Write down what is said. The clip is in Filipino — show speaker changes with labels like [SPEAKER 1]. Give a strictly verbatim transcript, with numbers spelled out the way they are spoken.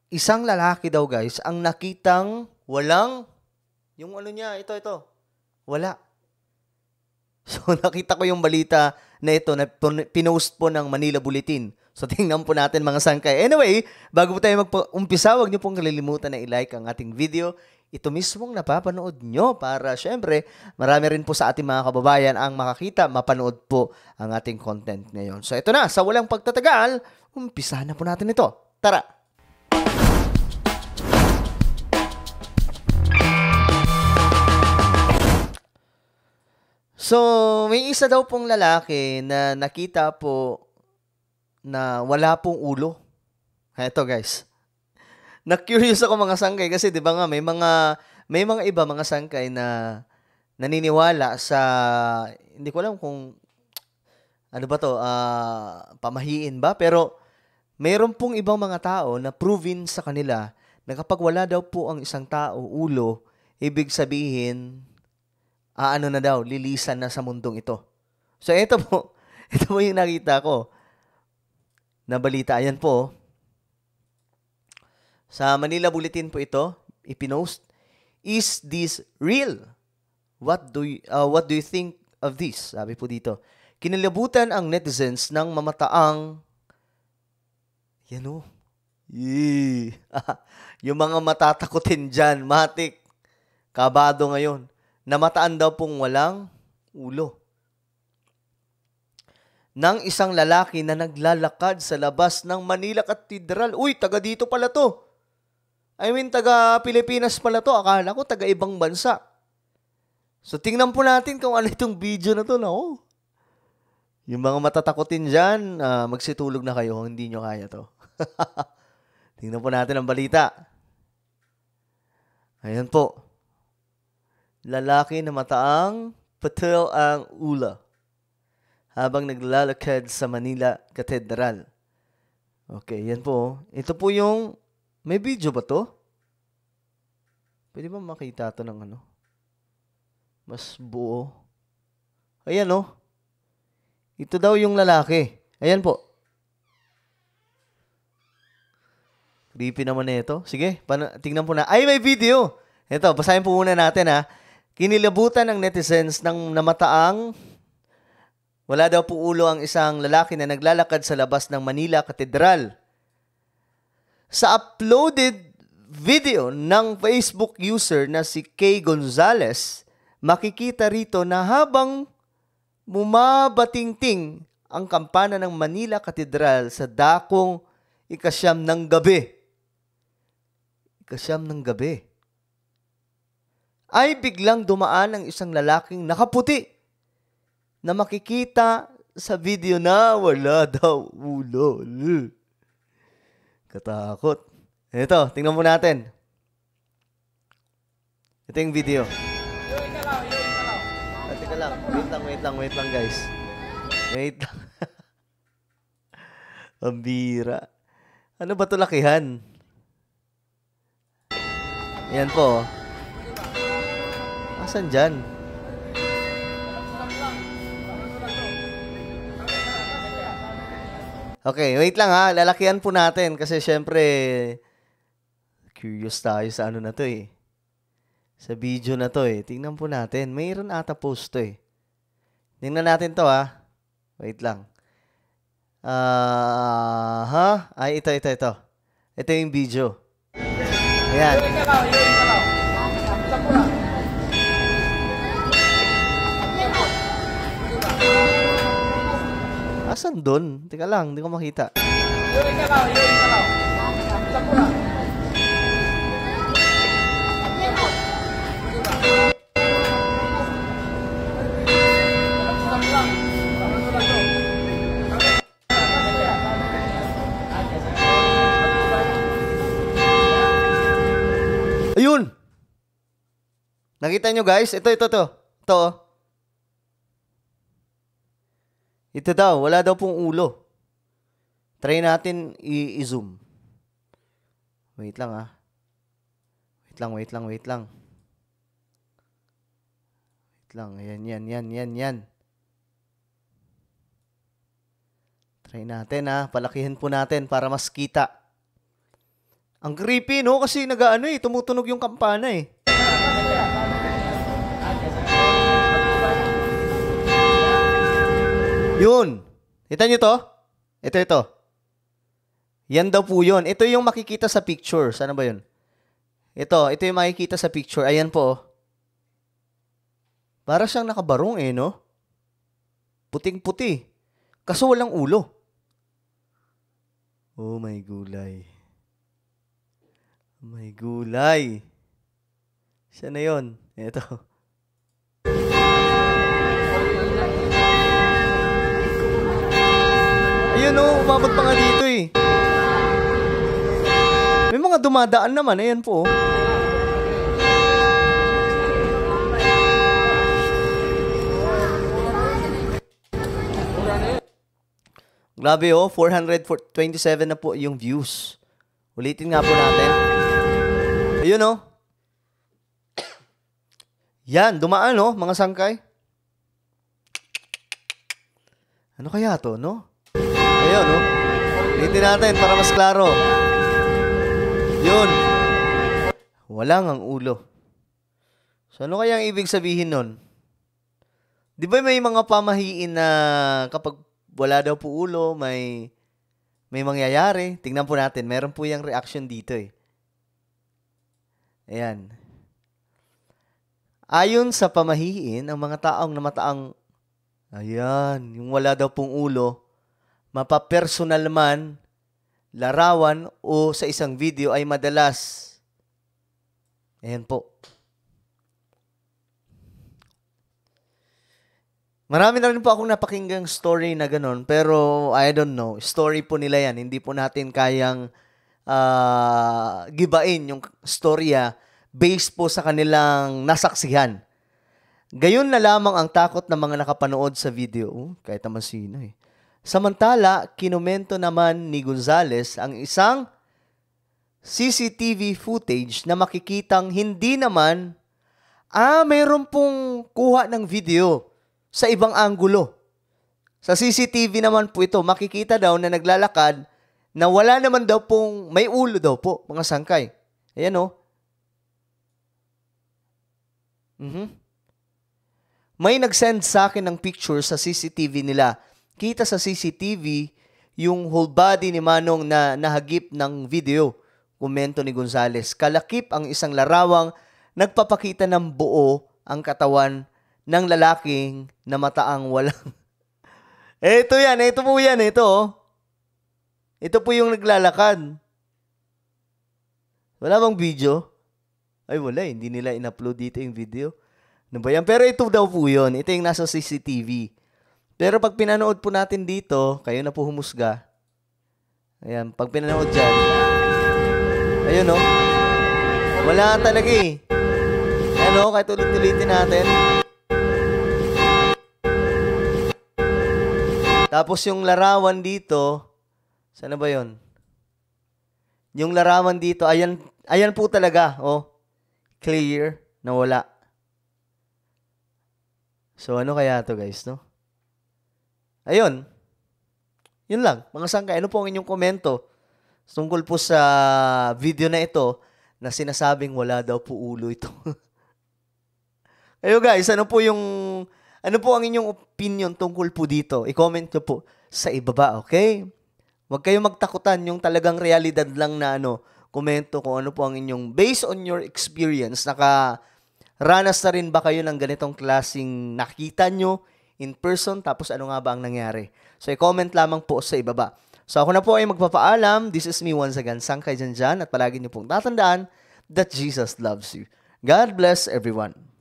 [SPEAKER 1] Isang lalaki daw guys, ang nakitang walang, yung ano niya, ito, ito, wala. So nakita ko yung balita na ito na pinost po ng Manila Bulletin. So tingnan po natin mga sangkay. Anyway, bago po tayo mag-umpisa, huwag niyo pong kalilimutan na i-like ang ating video. Ito mismong napapanood nyo para syempre marami rin po sa ating mga kababayan ang makakita, mapanood po ang ating content ngayon. So ito na, sa walang pagtatagal, umpisa na po natin ito. Tara! So, may isa daw pong lalaki na nakita po na wala pong ulo. Ito guys. Na-curious ako mga sangkay kasi 'di ba nga may mga may mga iba mga sangkay na naniniwala sa hindi ko alam kung ano ba 'to, uh, pamahiin ba, pero mayroon pong ibang mga tao na proven sa kanila na kapag wala daw po ang isang tao ulo, ibig sabihin ah, ano na daw, lilisan na sa mundong ito. So, ito po, ito po yung nakita ko na balita. Ayan po. Sa Manila Bulletin po ito, ipinost. Is this real? What do you, uh, what do you think of this? Sabi po dito. Kinilabutan ang netizens ng mamataang, yan o, yung mga matatakotin dyan, matik, kabado ngayon. Namataan daw pong walang ulo ng isang lalaki na naglalakad sa labas ng Manila Cathedral. Uy, taga dito pala to. I mean, taga Pilipinas pala to. Akala ko taga ibang bansa. So, tingnan po natin kung ano itong video na to. No? Yung mga matatakotin dyan, uh, magsitulog na kayo. Hindi nyo kaya to. Tingnan po natin ang balita. Ayan po. Lalaki na mataang patil ang ula habang naglalakad sa Manila Cathedral. Okay, yan po. Ito po yung, may video ba to? Pwede ba makita to ng ano? Mas buo. Ayan o. Oh. Ito daw yung lalaki. Ayan po. Creepy naman na ito. Sige, tingnan po na. Ay, may video. Ito, basahin po muna natin ha. Kinilabutan ng netizens ng namataang wala daw po ulo ang isang lalaki na naglalakad sa labas ng Manila Cathedral. Sa uploaded video ng Facebook user na si Kay Gonzalez, makikita rito na habang bumabatingting ang kampana ng Manila Cathedral sa dakong ikasyam ng gabi. Ikasyam ng gabi. Ay biglang dumaan ang isang lalaking nakaputi na makikita sa video na wala daw ulo. Katakot. Ito, tingnan mo natin. Ito yung video. Ah, teka lang, wait lang, wait lang, wait lang guys. Wait lang. Ang bira. Ano ba ito lakihan? Yan po. Asan dyan? Okay, wait lang ha. Lalakihan po natin kasi syempre curious tayo sa ano na to eh. Sa video na to eh. Tingnan po natin. Mayroon ata post to eh. Tingnan natin to ha. Wait lang. Ah, uh, ha? Ay, ito, ito, ito. Ito yung video. Ayan. Asan doon? Teka lang, hindi ko makita. Ayun! Nakita nyo guys? Ito, ito, ito. Ito. Ito daw, wala daw pong ulo. Try natin i-zoom. Wait lang ah. Wait lang, wait lang, wait lang. Wait lang, yan, yan, yan, yan, yan. Try natin ah, palakihin po natin para mas kita Ang creepy, no? Kasi nag-ano eh, tumutunog yung kampana eh. Yun. Kita nyo to? Ito, ito. Yan daw po yun. Ito yung makikita sa picture. Sana ba yun? Ito, ito yung makikita sa picture. Ayan po. Para siyang nakabarong eh, no? Puting-puti. Kaso walang ulo. Oh my gulay. Oh my gulay. Siya na yun. Ito. Ayun oh, umabot pa nga dito eh. May mga dumadaan naman. Ayan po oh. Grabe oh, four hundred twenty-seven na po yung views. Ulitin nga po natin. Ayun oh. Yan, dumaan oh, mga sangkay. Ano kaya to, no? Ayun oh. Ulitin natin para mas klaro. Yun. Wala ngang ulo. So ano kaya ang ibig sabihin nun? Di ba may mga pamahiin na kapag wala daw po ulo, may may mangyayari. Tingnan po natin. Meron po yung reaction dito eh. Ayan. Ayon sa pamahiin, ang mga taong namataang, ayan, yung wala daw pong ulo, mapapersonal man, larawan o sa isang video ay madalas. Ayan po. Marami na rin po akong napakinggang story na ganun, pero I don't know. Story po nila yan. Hindi po natin kayang uh, gibain yung storya based po sa kanilang nasaksihan. Gayon na lamang ang takot ng mga nakapanood sa video. Oh, kahit naman sino eh. Samantala, kinomento naman ni Gonzales ang isang C C T V footage na makikitang hindi naman, ah, mayroon pong kuha ng video sa ibang anggulo. Sa C C T V naman po ito, makikita daw na naglalakad na wala naman daw pong, may ulo daw po, mga sangkay. Ayan o. Mm-hmm. May nag-send sa akin ng picture sa C C T V nila. Kita sa C C T V yung whole body ni Manong na nahagip ng video. Komento ni Gonzales. Kalakip ang isang larawang nagpapakita ng buo ang katawan ng lalaking na mataang walang... Ito yan, ito po yan, ito. Ito po yung naglalakad. Wala bang video? Ay wala, hindi nila in-upload dito yung video. Ano ba yan? Pero ito daw po yun. Ito yung nasa C C T V. Pero pag pinanood po natin dito, kayo na po humusga. Ayan, pag pinanood dyan, ayun o. Wala talaga eh. Ano, kahit ulit-ulitin natin. Tapos yung larawan dito, sana ba yun? Yung larawan dito, ayan, ayan po talaga, oh. Clear na wala. So ano kaya to guys, no? Ayun. Yun lang, mga sangkay. Ano po ang inyong komento tungkol po sa video na ito na sinasabing wala daw po ulo ito? Ayo guys, ano po yung ano po ang inyong opinion tungkol po dito? I-comment nyo po sa ibaba, okay? Huwag kayong magtakutan yung talagang realidad lang na ano, komento kung ano po ang inyong, based on your experience, nakaranas na rin ba kayo ng ganitong klaseng nakita nyo in person, tapos ano nga ba ang nangyari? So, i-comment lamang po sa ibaba. So, ako na po ay magpapaalam. This is me once again, Sangkay Janjan, at palagi nyo pong tatandaan that Jesus loves you. God bless everyone.